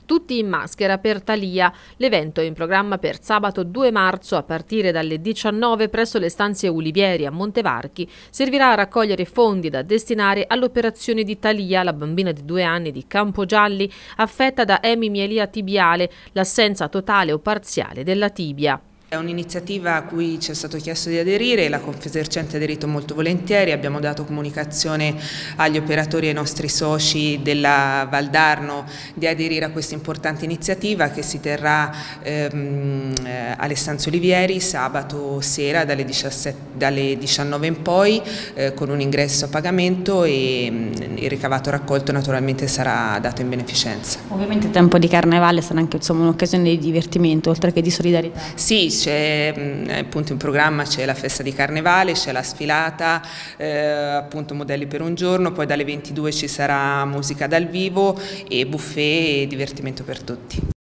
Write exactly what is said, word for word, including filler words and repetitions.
Tutti in maschera per Thalia. L'evento è in programma per sabato due marzo a partire dalle diciannove presso le stanze Ulivieri a Montevarchi. Servirà a raccogliere fondi da destinare all'operazione di Thalia, la bambina di due anni di Campogialli affetta da emimielia tibiale, l'assenza totale o parziale della tibia. È un'iniziativa a cui ci è stato chiesto di aderire, la Confesercenti ha aderito molto volentieri, abbiamo dato comunicazione agli operatori e ai nostri soci della Valdarno di aderire a questa importante iniziativa che si terrà ehm, alle stanze Ulivieri sabato sera dalle, diciassette, dalle diciannove in poi eh, con un ingresso a pagamento e mh, il ricavato raccolto naturalmente sarà dato in beneficenza. Ovviamente il tempo di carnevale sarà anche un'occasione di divertimento oltre che di solidarietà. Sì, c'è appunto in programma c'è la festa di carnevale, c'è la sfilata, eh, appunto modelli per un giorno, poi dalle ventidue ci sarà musica dal vivo e buffet e divertimento per tutti.